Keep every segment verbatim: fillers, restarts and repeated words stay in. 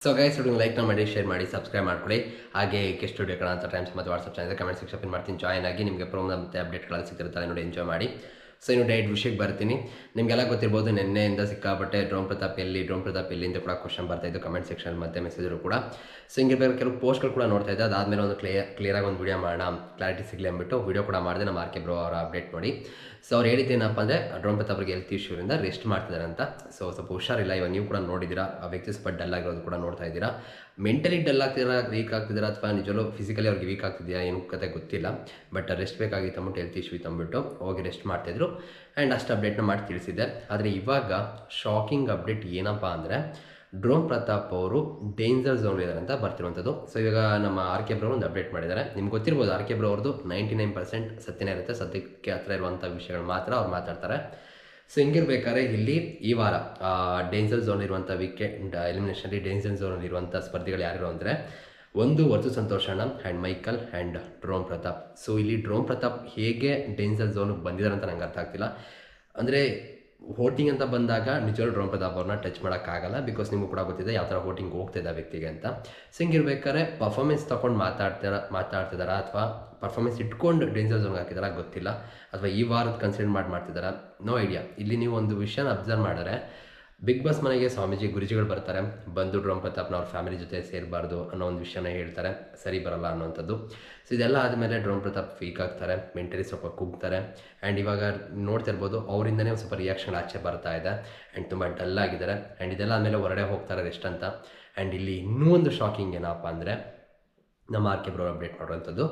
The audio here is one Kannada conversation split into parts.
ಸೊ ಗೈಸ್ ವಿಡಿಯೋ ಲೈಕ್ ಮಾಡಿ ಶೇರ್ ಮಾಡಿ ಸಬ್ಸ್ಕ್ರೈಬ್ ಮಾಡ್ಕೊಳ್ಳಿ. ಹಾಗೆ ಕೆ ಸ್ಟುಡಿಯೋ ಕನ್ನಡ ಅಂತ ಟೈಮ್ಸ್ ಮತ್ತು WhatsApp channel comment section pin ಮಾಡ್ತೀನಿ, ಜಾಯ್ನ್ ಆಗಿ ನಿಮಗೆ ಪ್ರೋಗ್ರಾಮ್ ಮತ್ತು ಅಪ್ಡೇಟ್ಗಳು ಸಿಗ್ತಿರ್ತಾರೆ ನೋಡಿ, ಎಂಜಾಯ್ ಮಾಡಿ. ಸೊ ಇನ್ನು ಡೈರೆಕ್ಟ್ ವಿಷಯಕ್ಕೆ ಬರ್ತೀನಿ. ನಿಮಗೆಲ್ಲ ಗೊತ್ತಿರ್ಬೋದು, ನಿನ್ನೆಯಿಂದ ಸಿಕ್ಕಾಪಟ್ಟೆ ಡ್ರೋನ್ ಪ್ರತಾಪ್ ಎಲ್ಲಿ ಡ್ರೋನ್ ಪ್ರತಾಪ್ ಎಲ್ಲಿ ಅಂತ ಕೂಡ ಕ್ವಶನ್ ಬರ್ತಾ ಇದ್ದು ಕಮೆಂಟ್ ಸೆಕ್ಷನ್ ಮತ್ತು ಮೆಸೇಜರು ಕೂಡ. ಸೊ ಹಿಂಗೆ ಬೇರೆ ಕೆಲವು ಪೋಸ್ಟ್ಗಳು ಕೂಡ ನೋಡ್ತಾ ಇದ್ದೆ. ಅದಾದಮೇಲೆ ಒಂದು ಕ್ಲಿಯರ್ ಕ್ಲಿಯರಾಗಿ ಒಂದು ವಿಡಿಯೋ ಮಾಡೋಣ, ಕ್ಲಾರಿಟಿ ಸಿಗಲಿ ಅಂದ್ಬಿಟ್ಟು ವಿಡಿಯೋ ಕೂಡ ಮಾಡಿದೆ. ನಮ್ಮ ಆರ್ ಕೆ ಬ್ರೋ ಅವರ ಅಪ್ಡೇಟ್ ನೋಡಿ. ಸೊ ಅವ್ರು ಹೇಳಿದ್ದೇನಪ್ಪ ಅಂದರೆ ಡ್ರೋನ್ ಪ್ರತಾಪ್ ಅವರಿಗೆ ಹೆಲ್ತ್ ಇಶ್ಯೂರಿಂದ ರೆಸ್ಟ್ ಮಾಡ್ತಿದ್ದಾರೆ ಅಂತ. ಸೊ ಸ್ವಲ್ಪ ಹುಷಾರಿಲ್ಲ. ಇವಾಗ ನೀವು ಕೂಡ ನೋಡಿದ್ದೀರಾ, ಆ ವ್ಯಕ್ತಿ ಸ್ವಲ್ಪ ಡಲ್ ಆಗಿರೋದು ಕೂಡ ನೋಡ್ತಾ ಇದ್ದೀರಾ. ಮೆಂಟಲಿ ಡಲ್ ಆಗ್ತಿದ್ದೀರಾ, ವೀಕ್ ಆಗ್ತಿದ್ದೀರಾ, ಅಥವಾ ನಿಜವೂ ಫಿಸಿಕಲಿ ಅವ್ರಿಗೆ ವೀಕ್ ಆಗ್ತಿದೆಯಾ ಏನು ಕತೆ ಗೊತ್ತಿಲ್ಲ. ಬಟ್ ರೆಸ್ಟ್ ಬೇಕಾಗಿತ್ತು ಅಂದ್ಬಿಟ್ಟು ಹೆಲ್ತ್ ಇಶ್ಯೂ ಇತ್ತು ಅಂದ್ಬಿಟ್ಟು ಹೋಗಿ ರೆಸ್ಟ್ ಮಾಡ್ತಾಯಿದ್ರು. ಆ್ಯಂಡ್ ಅಷ್ಟು ಅಪ್ಡೇಟ್ನ ಮಾಡಿ ತಿಳಿಸಿದ್ದೆ. ಆದರೆ ಇವಾಗ ಶಾಕಿಂಗ್ ಅಪ್ಡೇಟ್ ಏನಪ್ಪ ಅಂದರೆ ಡ್ರೋನ್ ಪ್ರತಾಪ್ ಅವರು ಡೇಂಜರ್ ಝೋನ್ ಇದ್ದಾರೆ ಅಂತ ಬರ್ತಿರುವಂಥದ್ದು. ಸೊ ಇವಾಗ ನಮ್ಮ ಆರ್ ಕೆ ಬ್ರೋ ಒಂದು ಅಪ್ಡೇಟ್ ಮಾಡಿದ್ದಾರೆ. ನಿಮ್ಗೆ ಗೊತ್ತಿರ್ಬೋದು, ಆರ್ ಕೆ ಬ್ರೋ ಅವ್ರದ್ದು ನೈಂಟಿ ನೈನ್ ಪರ್ಸೆಂಟ್ ಸತ್ಯನೇ ಇರುತ್ತೆ, ಸದ್ಯಕ್ಕೆ ಹತ್ರ ಇರುವಂಥ ವಿಷಯಗಳು ಮಾತ್ರ ಅವ್ರು ಮಾತಾಡ್ತಾರೆ. ಸೊ ಹಿಂಗಿರ್ಬೇಕಾದ್ರೆ ಇಲ್ಲಿ ಈ ವಾರ ಡೇಂಜರ್ ಝೋನ್ ಇರುವಂಥ ವೀಕೆಂಡ್ ಎಲಿಮಿನೇಷನಲ್ಲಿ ಡೇಂಜರ್ ಝೋನಲ್ಲಿ ಇರುವಂಥ ಸ್ಪರ್ಧಿಗಳು ಯಾರು ಅಂದರೆ ಒಂದು ವರ್ತು ಸಂತೋಷ್ ಅಣ್ಣ and Michael and drone Pratap. So ಇಲ್ಲಿ ಡ್ರೋನ್ ಪ್ರತಾಪ್ ಹೇಗೆ ಡೇಂಜರ್ ಝೋನ್ಗೆ ಬಂದಿದ್ದಾರೆ ಅಂತ ನಂಗೆ ಅರ್ಥ ಆಗ್ತಿಲ್ಲ. ಅಂದರೆ ವೋಟಿಂಗ್ ಅಂತ ಬಂದಾಗ ನಿಜವಾಗ್ಲೂ ಡ್ರೋನ್ ಪ್ರತಾಪ್ ಅವ್ರನ್ನ ಟಚ್ ಮಾಡೋಕ್ಕಾಗಲ್ಲ, ಬಿಕಾಸ್ ನಿಮಗೂ ಕೂಡ ಗೊತ್ತಿದೆ ಯಾವ ಥರ ವೋಟಿಂಗ್ ಹೋಗ್ತಿದೆ ಆ ವ್ಯಕ್ತಿಗೆ ಅಂತ. ಸೊ ಹಿಂಗಿರ್ಬೇಕಾದ್ರೆ ಪರ್ಫಾರ್ಮೆನ್ಸ್ ತೊಗೊಂಡು ಮಾತಾಡ್ತಾರ ಮಾತಾಡ್ತಿದಾರ ಅಥವಾ ಪರ್ಫಾರ್ಮೆನ್ಸ್ ಇಟ್ಕೊಂಡು ಡೇಂಜರ್ ಝೋನ್ಗೆ ಹಾಕಿದಾರ ಗೊತ್ತಿಲ್ಲ, ಅಥವಾ ಈ ವಾರದ ಕನ್ಸಿಡರ್ ಮಾಡಿ ಮಾಡ್ತಿದ್ದಾರಾ, ನೋ ಐಡಿಯಾ. ಇಲ್ಲಿ ನೀವು ಒಂದು ವಿಷಯನ ಅಬ್ಸರ್ವ್ ಮಾಡಿದ್ರೆ ಬಿಗ್ ಬಾಸ್ ಮನೆಗೆ ಸ್ವಾಮೀಜಿ ಗುರುಜಿಗಳು ಬರ್ತಾರೆ, ಬಂದು ಡ್ರೋನ್ ಪ್ರತಾಪ್ನ ಅವ್ರ ಫ್ಯಾಮಿಲಿ ಜೊತೆ ಸೇರಬಾರ್ದು ಅನ್ನೋ ಒಂದು ವಿಷಯನ ಹೇಳ್ತಾರೆ, ಸರಿ ಬರಲ್ಲ ಅನ್ನೋವಂಥದ್ದು. ಸೊ ಇದೆಲ್ಲ ಆದಮೇಲೆ ಡ್ರೋನ್ ಪ್ರತಾಪ್ ವೀಕ್ ಆಗ್ತಾರೆ, ಮೆಂಟಲಿ ಸ್ವಲ್ಪ ಕುಗ್ತಾರೆ. ಆ್ಯಂಡ್ ಇವಾಗ ನೋಡ್ತಾ ಇರ್ಬೋದು ಅವರಿಂದನೇ ಒಂದು ಸ್ವಲ್ಪ ರಿಯಾಕ್ಷನ್ ಆಚೆ ಬರ್ತಾ ಇದೆ ಆ್ಯಂಡ್ ತುಂಬ ಡಲ್ ಆಗಿದ್ದಾರೆ. ಆ್ಯಂಡ್ ಇದೆಲ್ಲ ಆದಮೇಲೆ ಹೊರಗಡೆ ಹೋಗ್ತಾರೆ ರೆಸ್ಟ್ ಅಂತ. ಆ್ಯಂಡ್ ಇಲ್ಲಿ ಇನ್ನೂ ಒಂದು ಶಾಕಿಂಗ್ ಏನಪ್ಪ ಅಂದರೆ ನಮ್ಮ ಆರ್ ಕೆ ಬ್ರೋ ಅಪ್ಡೇಟ್ ಮಾಡುವಂಥದ್ದು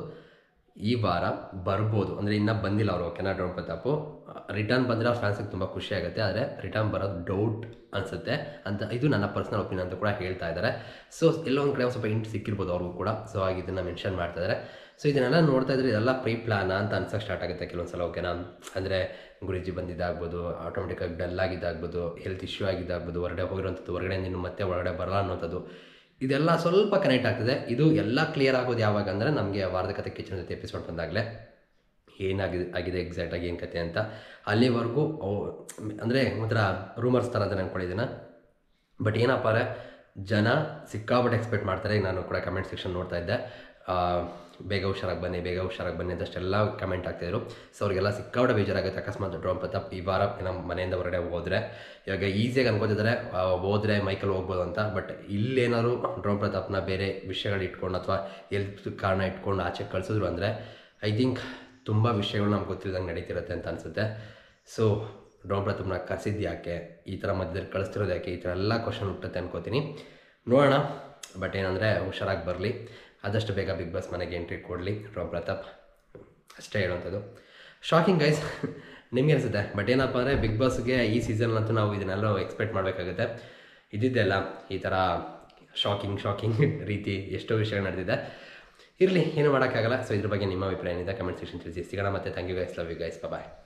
ಈ ವಾರ ಬರ್ಬೋದು, ಅಂದರೆ ಇನ್ನೂ ಬಂದಿಲ್ಲ ಅವರು, ಓಕೆನಾ. ಡ್ರೋನ್ ಪ್ರತಾಪು ರಿಟರ್ನ್ ಬಂದರೆ ಅವ್ರ ಫ್ಯಾನ್ಸಿಗೆ ತುಂಬ ಖುಷಿ ಆಗುತ್ತೆ, ಆದರೆ ರಿಟರ್ನ್ ಬರೋದು ಡೌಟ್ ಅನಿಸುತ್ತೆ ಅಂತ, ಇದು ನನ್ನ ಪರ್ಸ್ನಲ್ ಒಪಿನಿಯನ್ ಅಂತ ಕೂಡ ಹೇಳ್ತಾ ಇದ್ದಾರೆ. ಸೊ ಎಲ್ಲೋ ಒಂದು ಕಡೆ ಒಂದು ಸ್ವಲ್ಪ ಇಂಟ್ ಸಿಕ್ಕಿರ್ಬೋದು ಅವ್ರಿಗೂ ಕೂಡ. ಸೊ ಹಾಗೆ ಇದನ್ನು ಮೆನ್ಷನ್ ಮಾಡ್ತಾ ಇದ್ದಾರೆ. ಸೊ ಇದನ್ನೆಲ್ಲ ನೋಡ್ತಾ ಇದ್ರೆ ಇದೆಲ್ಲ ಪ್ರೀ ಪ್ಲಾನಾ ಅಂತ ಅನ್ಸೋಕ್ಕೆ ಸ್ಟಾರ್ಟ್ ಆಗುತ್ತೆ ಕೆಲವೊಂದು ಸಲ, ಓಕೆನಾ. ಅಂದರೆ ಗುರುಜಿ ಬಂದಿದ್ದಾಗ್ಬೋದು, ಆಟೋಮೆಟಿಕ್ಕಾಗಿ ಡಲ್ ಆಗಿದ್ದಾಗ್ಬೋದು, ಹೆಲ್ತ್ ಇಶ್ಯೂ ಆಗಿದ್ದಾಗ್ಬೋದು, ಹೊರಗಡೆ ಹೋಗಿರೋಂಥದ್ದು, ಹೊರಗಡೆ ನೀನು ಮತ್ತೆ ಒಳಗಡೆ ಬರಲ್ಲ ಅನ್ನೋಂಥದ್ದು, ಇದೆಲ್ಲ ಸ್ವಲ್ಪ ಕನೆಕ್ಟ್ ಆಗ್ತಿದೆ. ಇದು ಎಲ್ಲ ಕ್ಲಿಯರ್ ಆಗೋದು ಯಾವಾಗ ಅಂದರೆ ನಮಗೆ ವಾರದ ಕತೆ ಕಿಚನ್ ಜೊತೆ ಎಪಿಸೋಡ್ ಬಂದಾಗಲೇ ಏನಾಗಿದೆ ಆಗಿದೆ ಎಕ್ಸಾಕ್ಟಾಗಿ ಏನು ಕತೆ ಅಂತ. ಅಲ್ಲಿವರೆಗೂ ಅಂದರೆ ಒಂಥರ ರೂಮರ್ಸ್ ಥರ ಅಂತ ಅಂದ್ಕೊಂಡಿದ್ದೀನ. ಬಟ್ ಏನಪ್ಪ ಅಂದರೆ ಜನ ಸಿಕ್ಕಾಪಟ್ಟೆ ಎಕ್ಸ್ಪೆಕ್ಟ್ ಮಾಡ್ತಾರೆ. ಈಗ ನಾನು ಕೂಡ ಕಮೆಂಟ್ ಸೆಕ್ಷನ್ ನೋಡ್ತಾ ಇದ್ದೆ, ಬೇಗ ಹುಷಾರಾಗಿ ಬನ್ನಿ ಬೇಗ ಹುಷಾರಾಗಿ ಬನ್ನಿ ಅಂತಷ್ಟೆಲ್ಲ ಕಮೆಂಟ್ ಆಗ್ತಾಯಿದ್ರು. ಸೊ ಅವ್ರಿಗೆಲ್ಲ ಸಿಕ್ಕಾಪಟ್ಟೆ ಬೇಜಾರಾಗುತ್ತೆ. ಅಕಸ್ಮಾತ್ ಡ್ರೋನ್ ಪ್ರತಾಪ್ ಈ ವಾರ ನಮ್ಮ ಮನೆಯಿಂದ ಹೊರಗಡೆ ಹೋದರೆ, ಇವಾಗ ಈಸಿಯಾಗಿ ಅನ್ಕೋತಿದ್ದಾರೆ ಹೋದರೆ ಮೈಕಲ್ ಹೋಗ್ಬೋದು ಅಂತ. ಬಟ್ ಇಲ್ಲೇನಾದ್ರು ಡ್ರೋನ್ ಪ್ರತಾಪ್ನ ಬೇರೆ ವಿಷಯಗಳು ಇಟ್ಕೊಂಡು ಅಥವಾ ಹೆಲ್ತ್ ಕಾರಣ ಇಟ್ಕೊಂಡು ಆಚೆ ಕಳಿಸಿದ್ರು ಅಂದರೆ ಐ ಥಿಂಕ್ ತುಂಬ ವಿಷಯಗಳು ನಮ್ಗೆ ಗೊತ್ತಿಲ್ಲದಂಗೆ ನಡೀತಿರುತ್ತೆ ಅಂತ ಅನಿಸುತ್ತೆ. ಸೊ ಡ್ರೋನ್ ಪ್ರತಾಪ್ನ ಕರೆಸಿದ್ದು ಯಾಕೆ, ಈ ಥರ ಮಧ್ಯದಲ್ಲಿ ಕಳಿಸ್ತಿರೋದು ಯಾಕೆ, ಈ ಥರ ಎಲ್ಲ ಕ್ವಶನ್ ಹುಟ್ಟುತ್ತೆ ಅನ್ಕೋತೀನಿ. ನೋಡೋಣ. ಬಟ್ ಏನಂದರೆ ಹುಷಾರಾಗಿ ಬರಲಿ, ಆದಷ್ಟು ಬೇಗ ಬಿಗ್ ಬಾಸ್ ಮನೆಗೆ ಎಂಟ್ರಿ ಕೊಡಲಿ ಡ್ರೋನ್ ಪ್ರತಾಪ್, ಅಷ್ಟೇ ಹೇಳುವಂಥದ್ದು. ಶಾಕಿಂಗ್ ಗೈಸ್, ನಿಮಗೆ ಅನಿಸುತ್ತೆ. ಬಟ್ ಏನಪ್ಪ ಅಂದರೆ ಬಿಗ್ ಬಾಸ್ಗೆ ಈ ಸೀಸನ್ನಂತೂ ನಾವು ಇದನ್ನೆಲ್ಲ ಎಕ್ಸ್ಪೆಕ್ಟ್ ಮಾಡಬೇಕಾಗುತ್ತೆ. ಇದ್ದಿದ್ದೆಲ್ಲ ಈ ಥರ ಶಾಕಿಂಗ್ ಶಾಕಿಂಗ್ ರೀತಿ ಎಷ್ಟೋ ವಿಷಯಗಳು ನಡೆದಿದೆ. ಇರಲಿ, ಏನು ಮಾಡೋಕ್ಕಾಗಲ್ಲ. ಸೊ ಇದ್ರ ಬಗ್ಗೆ ನಿಮ್ಮ ಅಭಿಪ್ರಾಯ ಏನಿದೆ ಕಮೆಂಟ್ ಸೆಕ್ಷನ್ ತಿಳಿಸಿ. ಸಿಗೋಣ ಮತ್ತೆ. Thank you guys, love you guys, bye.